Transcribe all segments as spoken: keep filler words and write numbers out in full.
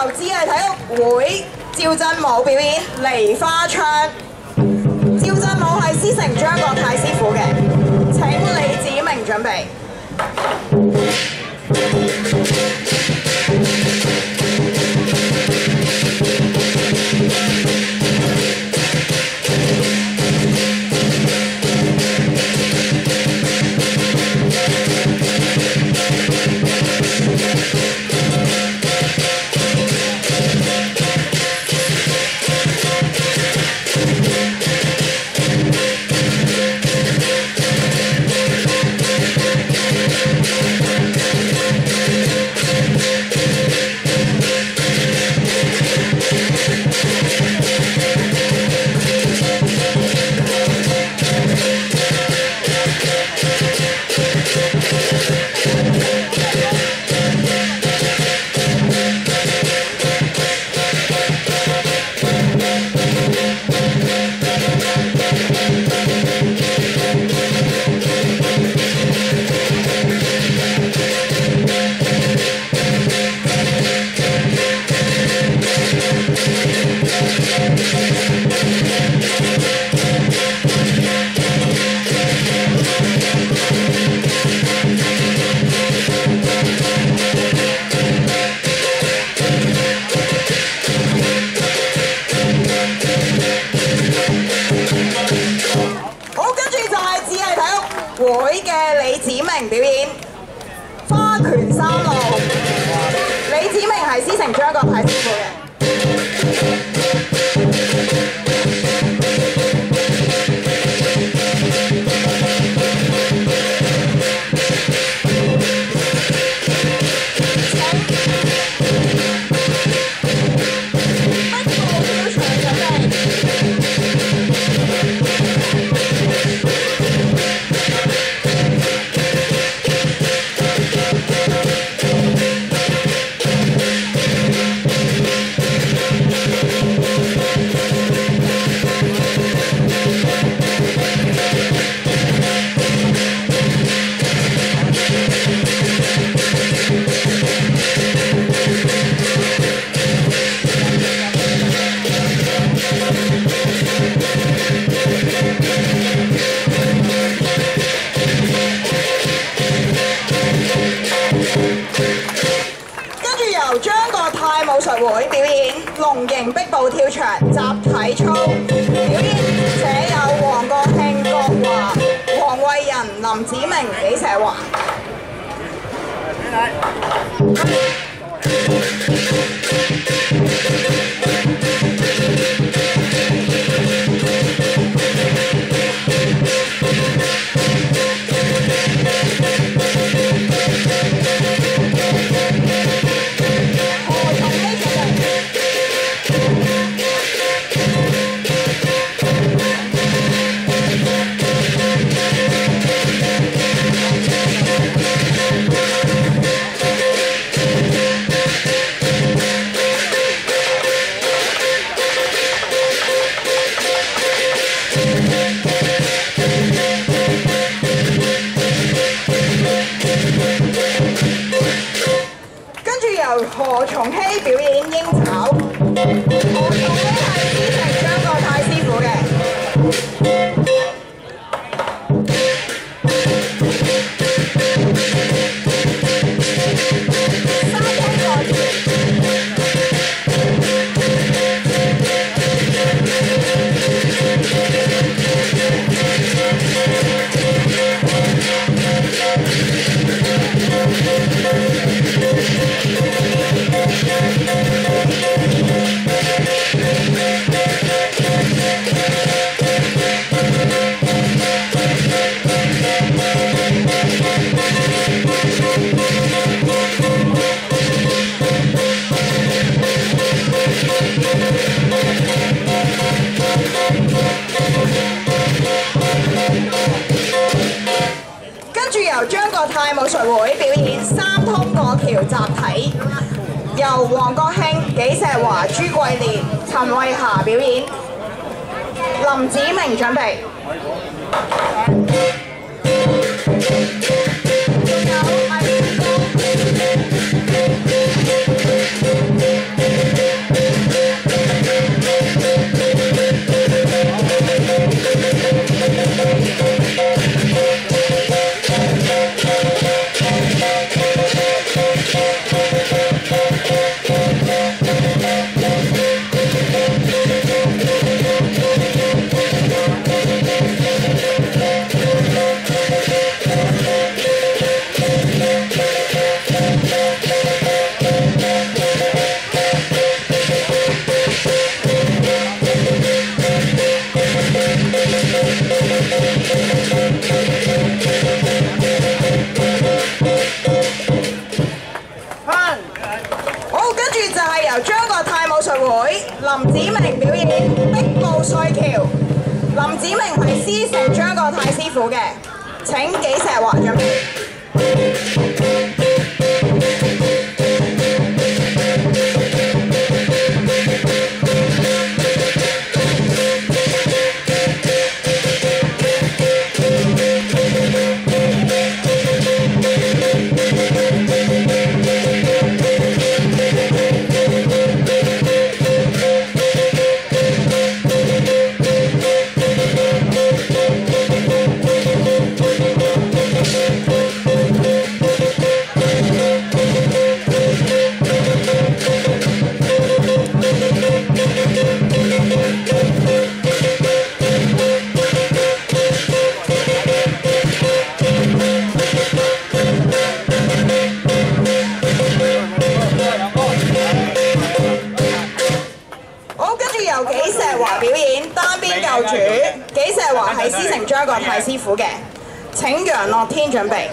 由智藝體育會趙振武表演梨花槍。趙振武係師承張國泰師傅嘅，請李子明準備。 會嘅李子明表演花拳三路。李子明係師承張國泰師傅嘅。 武術會表演龍形壁步跳牆集體操，表演者有黃國慶、郭華、黃慧仁、林子明、紀石華。何松希表演鷹爪，何松希係師承張國泰師傅嘅。 由張國泰武術會表演三通過橋集體，由黃國慶、紀石華、朱桂蓮、陳慧霞表演。林子明準備。仲有藝由張國泰武術會林子明表演壁步碎橋。林子明係師承張國泰師傅嘅，請紀石華準備。由紀石華表演單邊救主，紀石華係師承張國泰師傅嘅，請楊樂天準備。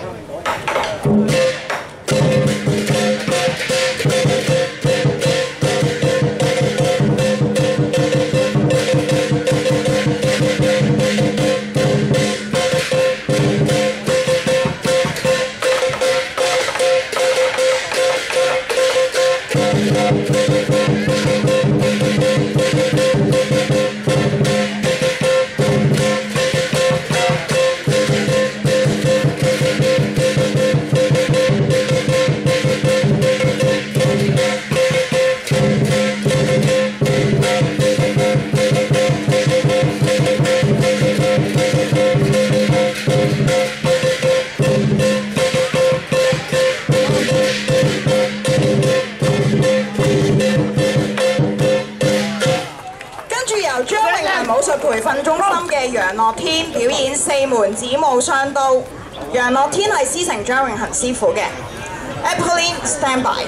武術培訓中心嘅楊樂天表演四門子母雙刀。楊樂天係師承張永恆師傅嘅。Apolline stand by。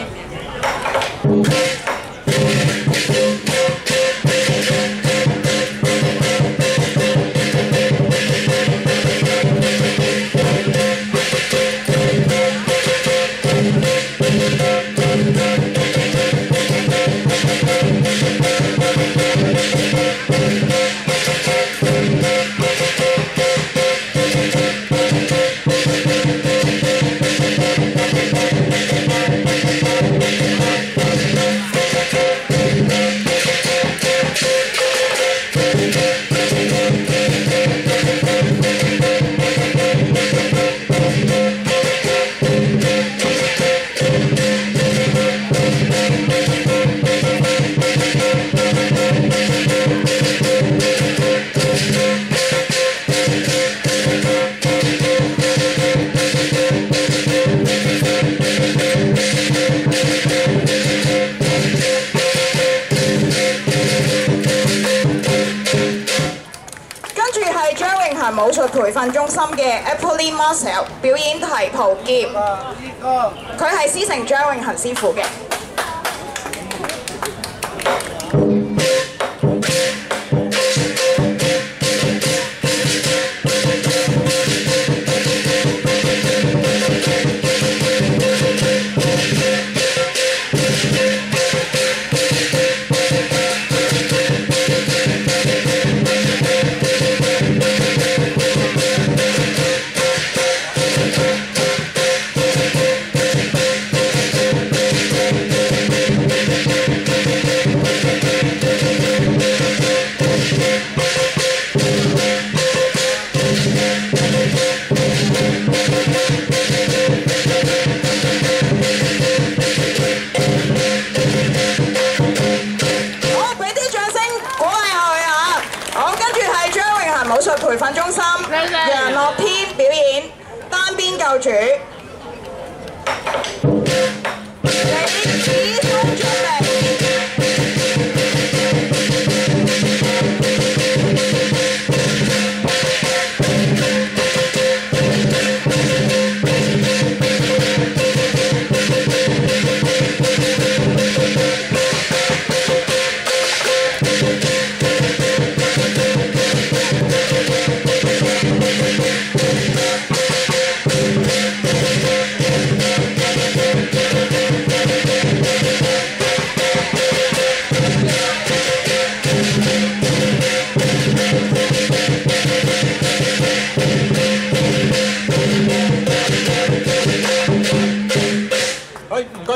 武術培訓中心嘅 Apolline Marcel 表演提袍劍，佢係師承張永恆師傅嘅。武術培訓中心，楊樂天表演單邊救主。李子聰準備。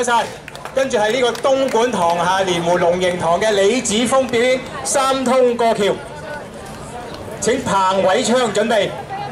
晒。跟住係呢個東莞塘下蓮湖龍盈堂嘅李子峰表演三通過橋。請彭偉昌準備。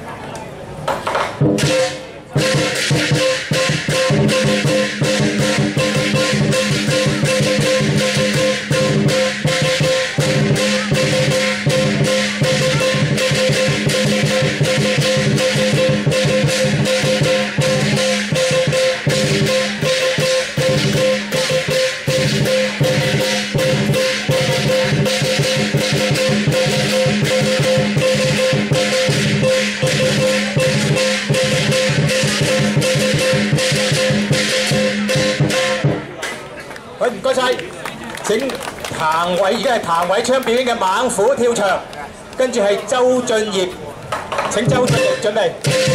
好，唔該晒。請彭偉，而家係彭偉昌表演嘅猛虎跳牆，跟住係周俊業，請周俊業準備。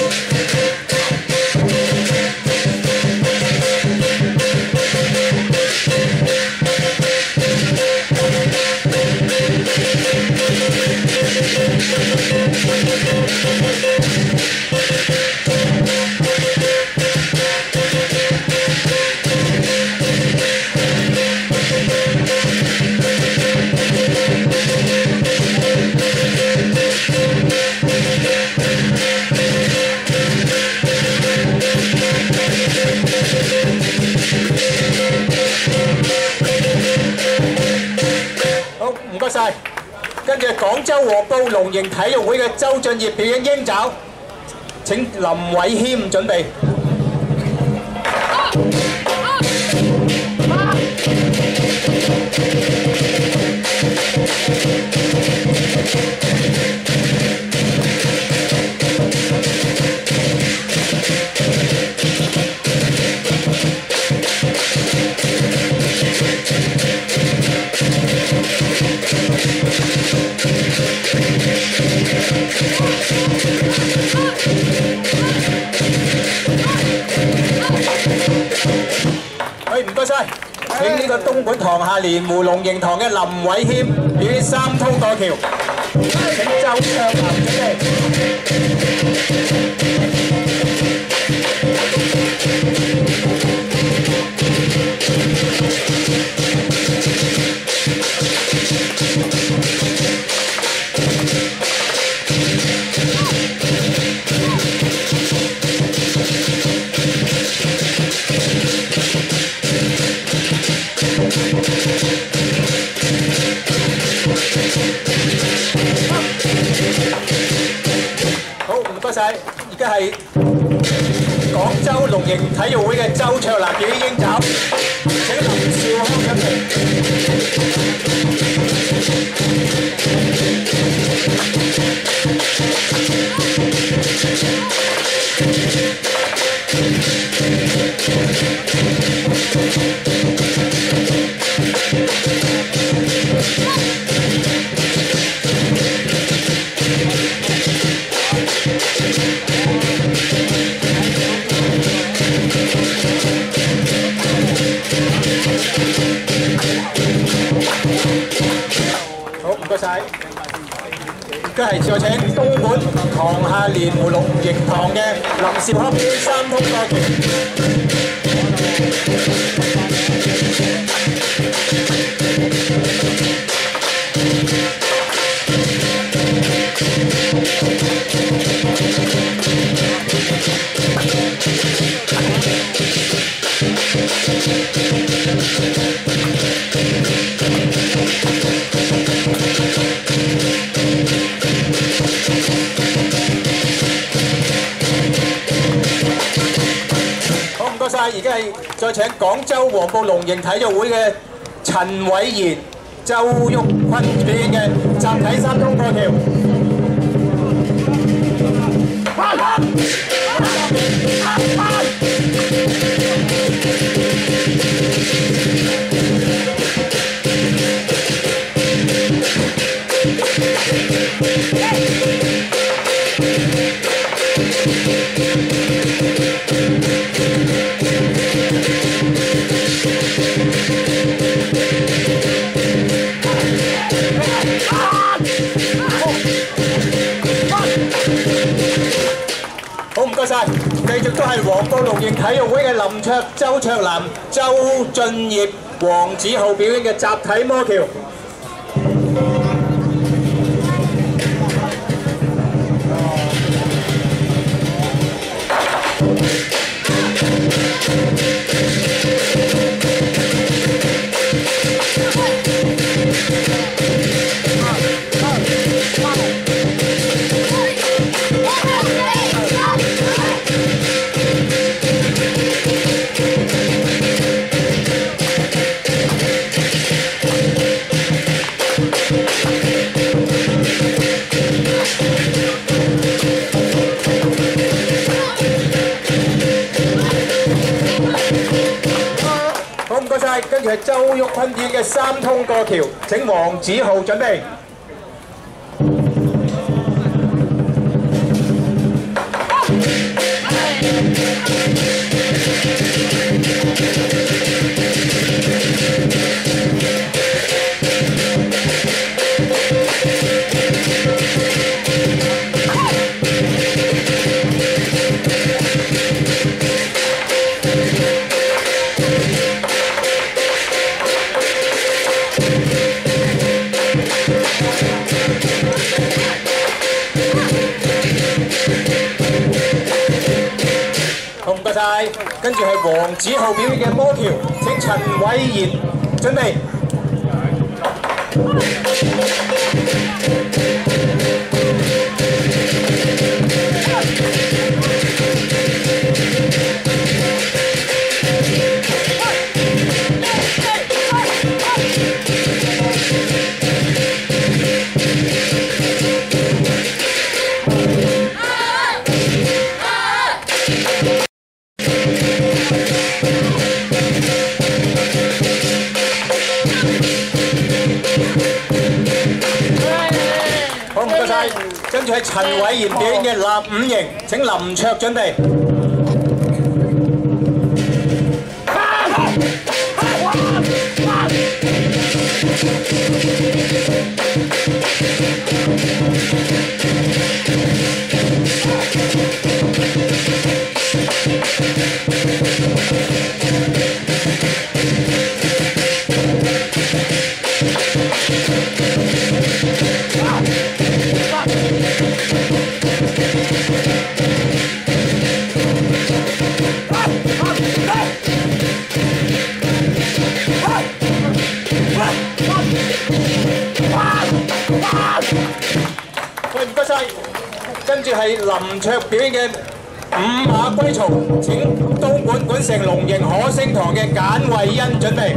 唔該晒，跟住廣州黃埔龍盈體育會嘅周俊業表演鷹爪，請林偉謙準備。唔該晒，請呢個東莞塘下蓮湖龍盈堂嘅林偉謙表演三通過橋，請周卓南準備。好，唔該晒，而家係廣州龍盈體育會嘅周卓南表演鷹爪，請林兆康準備。好，唔該晒。而家係再請東莞塘下蓮湖龍盈堂嘅林兆康表演三通過橋。而家係再請廣州黃埔龍盈體育會嘅陳偉賢、周玉坤表演嘅集體三通過橋。好，唔該晒，繼體育會嘅林卓、周卓南、周俊業、黃子浩表演嘅集體魔橋。好，唔該晒，跟住係周玉坤演嘅三通過橋，請黃子浩準備。好，唔該晒，跟住係黃子浩表演嘅魔橋，請陳偉賢準備。好，唔該晒，跟住係陳偉賢表演嘅立五型，請林卓準備。喂，唔該晒，跟住係林卓表演嘅五馬歸曹，請東莞管城龍營可星堂嘅簡慧欣準備。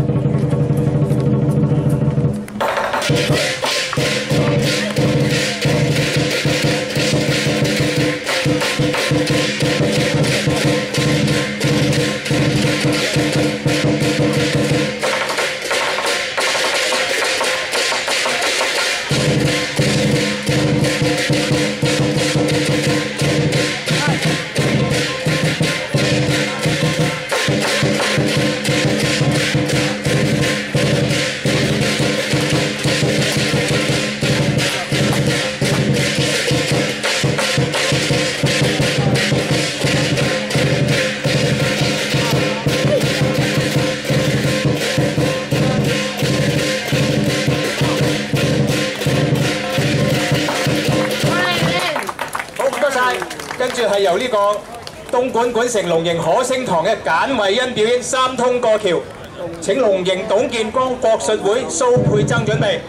跟住係由呢個東莞管城龍營可星堂嘅簡慧欣表演三通過橋，請龍營董建光國術會蘇佩珍準備。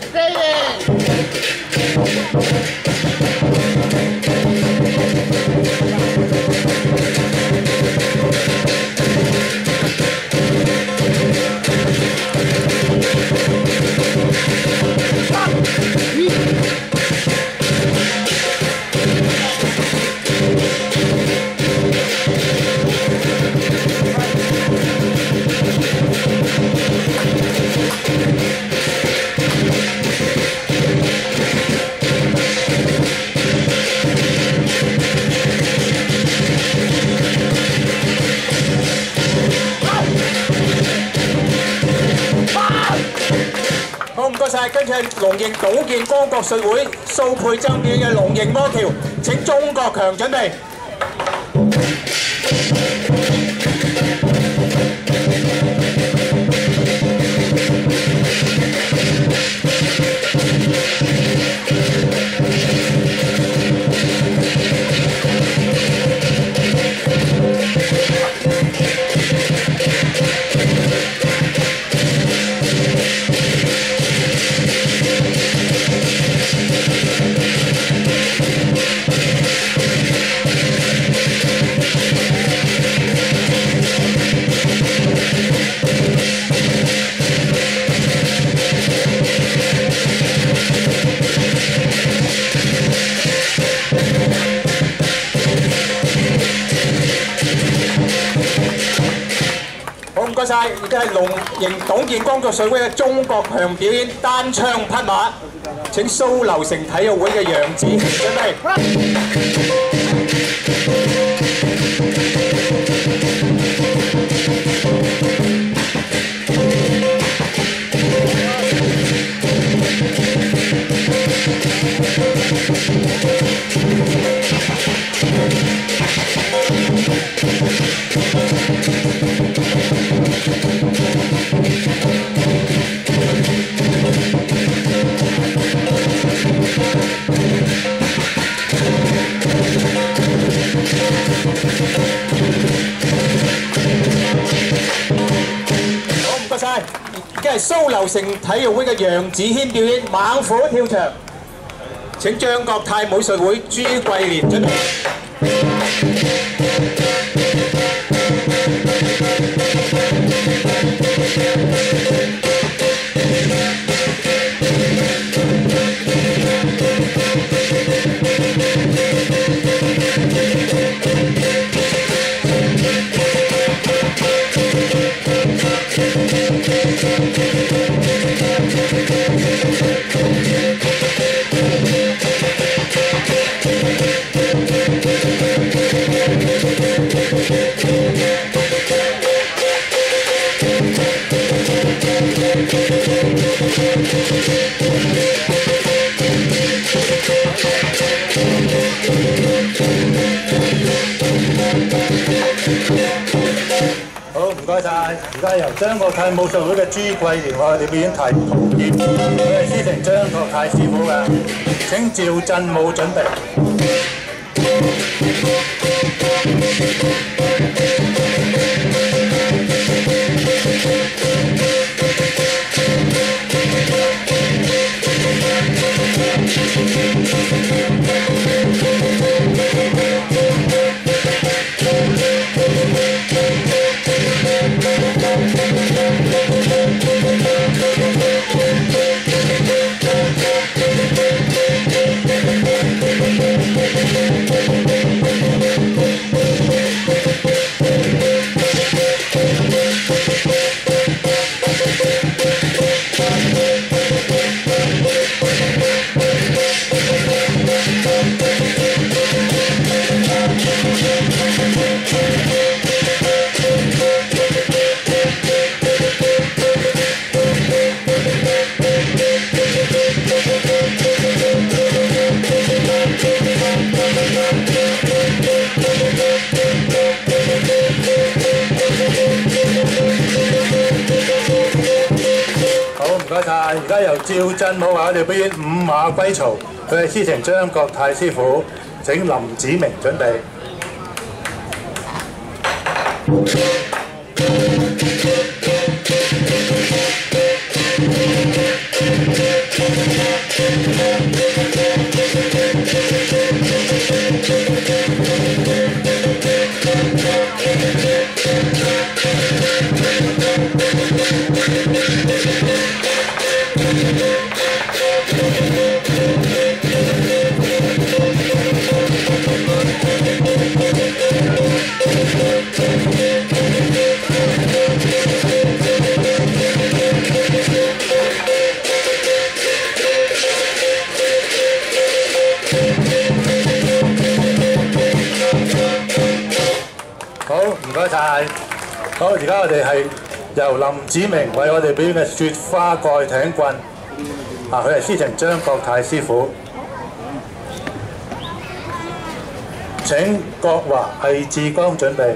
好，唔該晒，跟住係龍營董建光國術會蘇佩珍表演嘅龍營魔橋，請鍾國強準備。 家係龍營董建光作水會嘅鍾國強表演單槍匹馬。請蘇流城體育會嘅楊子賢準備。而家係蘇流城體育會嘅楊子軒表演猛虎跳牆。請張國泰武術會朱桂蓮準備。 好，唔該晒。而家由張國泰武術會嘅朱桂蓮為我哋表演提圖劍，佢係師承張國泰師傅嘅。請趙振武準備。而家由趙振武為我哋表演五馬歸曹，佢係師承張國泰師傅。請林子明準備。好，唔該晒。好，而家我哋係由林子明為我哋表演嘅雪花蓋艇棍，啊，佢係師承張國泰師傅。請國華、魏志剛準備。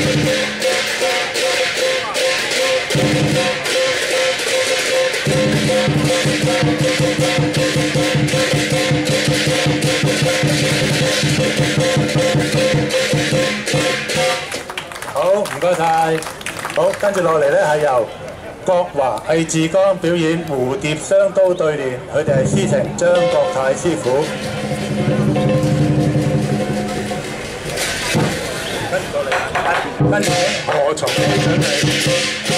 好，唔該晒。好，跟住落嚟咧係由國華魏志剛表演蝴蝶雙刀對練，佢哋係師承張國泰師傅。跟住落嚟，跟住何松希準備。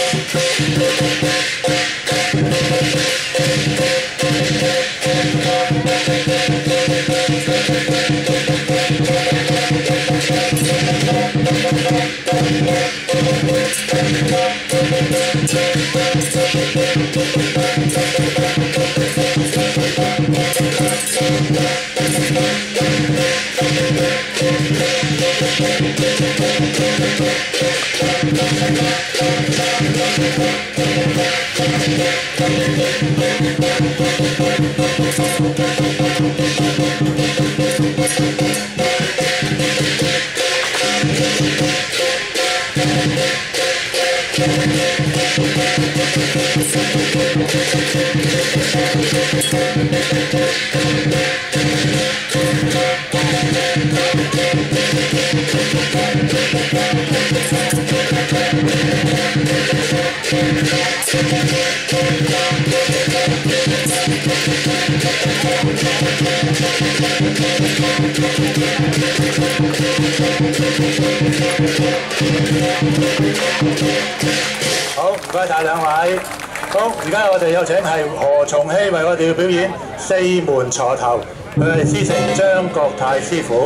好，唔該晒兩位。好，而家我哋有請係何松希為我哋要表演四門鋤頭，佢係師承張國泰師傅。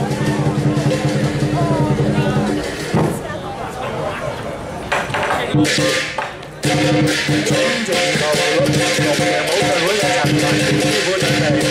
請全球六龍嘅武術會嘅陳文師傅準備。